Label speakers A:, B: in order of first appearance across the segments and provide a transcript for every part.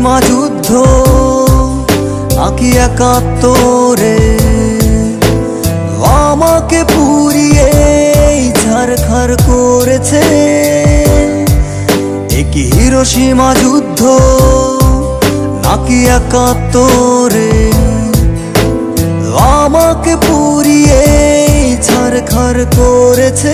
A: Hiroshima যুদ্ধ নাকি একাত্তরে আমাকে পুড়িয়ে ছারখার করেছে। কি হিরোশিমা যুদ্ধ নাকি একাত্তরে আমাকে পুড়িয়ে ছারখার করেছে।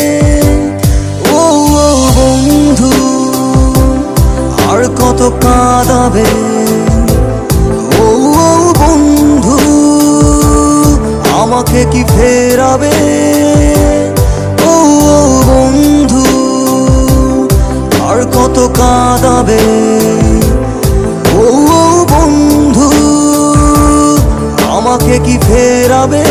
A: ও বন্ধু আর কত কাঁদাবে, ও বন্ধু আমাকে কি ফেরাবে। ও বন্ধু আর কত কাঁদাবে, ও বন্ধু আমাকে কি ফেরাবে।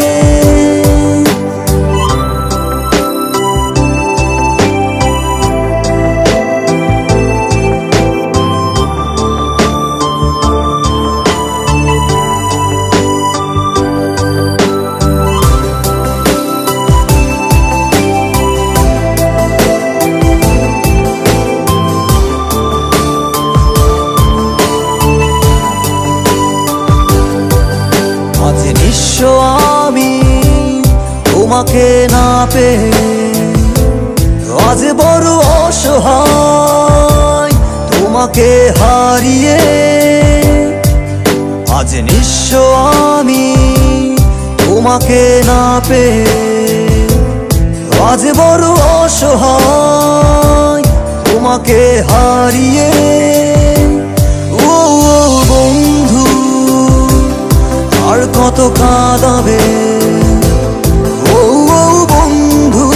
A: আমি তোমাকে না পেয়ে আজ বড় অসহায় তোমাকে হারিয়ে। আজ নিঃস্ব আমি তোমাকে না পেয়ে আজ বড় অসহায় তোমাকে হারিয়ে। ও বন্ধু আর কত কাঁদাবে, ও বন্ধু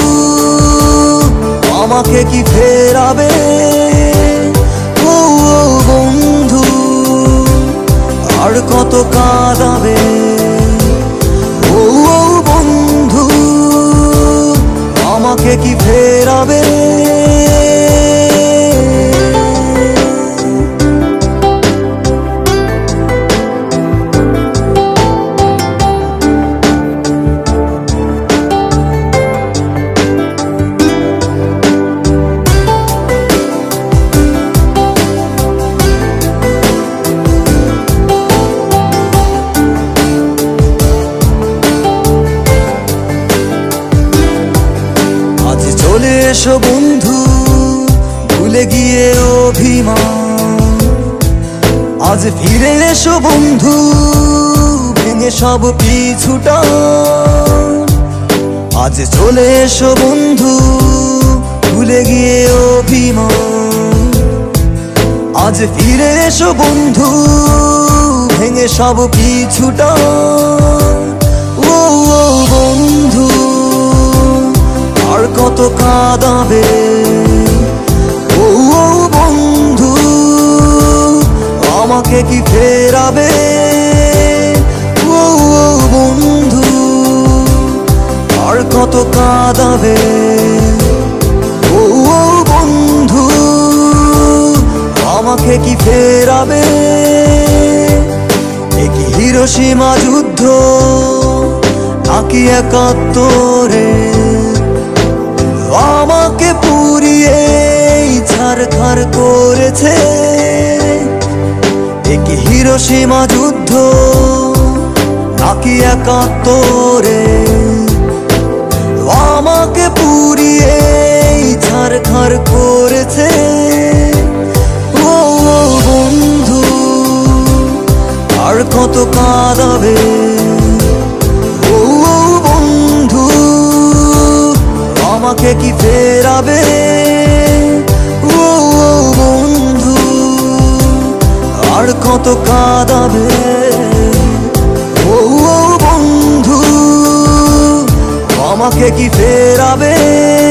A: আমাকে কি ফেরাবে। ও বন্ধু আর কত কাঁদাবে, ও বন্ধু আমাকে কি ফেরাবে। চলে এসো বন্ধু ভুলে গিয়ে অভিমান, আজ ফিরে এসো বন্ধু ভেঙে সব পিছুটা। আজ চলে এসো বন্ধু ভুলে গিয়ে অভিমান, আজ ফিরে এসো বন্ধু ভেঙে সব পিছুটা। ও বন্ধু আর কত কাঁদাবে, ও বন্ধু আমাকে কি ফেরাবে। ও বন্ধু আর কত কাঁদাবে, ও বন্ধু আমাকে কি ফেরাবে। কি হিরোশিমা যুদ্ধ নাকি একাত্তরে আমাকে পুড়িয়ে ছারখার করেছে। কি হিরোশিমা যুদ্ধ নাকি একাত্তরে আমাকে পুড়িয়ে ছারখার করেছে। ও বন্ধু আর কত কাঁদাবে, ও বন্ধু আমাকে কি ফেরাবে। ও বন্ধু আর কত কাঁদাবে, ও বন্ধু আমাকে কি ফেরাবে।